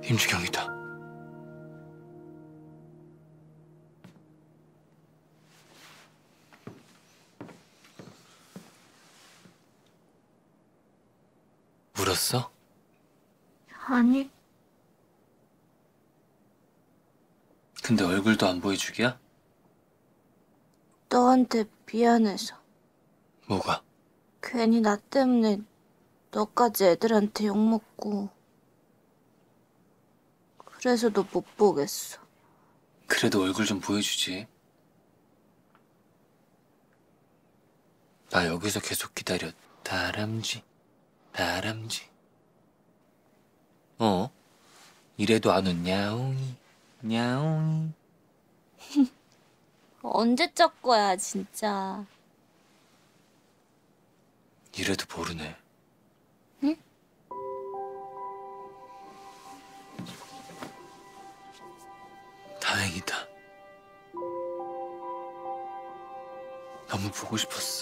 임주경이다. 울었어? 아니. 근데 얼굴도 안 보여주기야? 너한테 미안해서. 뭐가? 괜히 나 때문에 너까지 애들한테 욕먹고. 그래서 너 못 보겠어. 그래도 얼굴 좀 보여주지. 나 여기서 계속 기다려. 다람쥐, 다람쥐. 이래도 안 웃냐옹이, 냐옹이. 언제 적 거야, 진짜. 이래도 모르네. 응? 다행이다. 너무 보고 싶었어.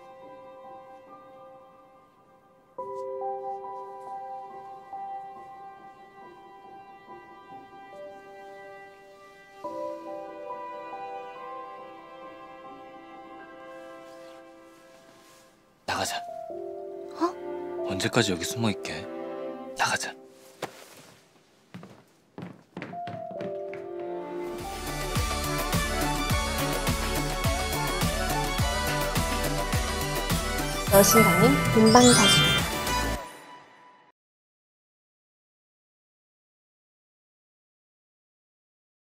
나가자. 언제까지 여기 숨어있게? 나가자. 여신강의 본방사수.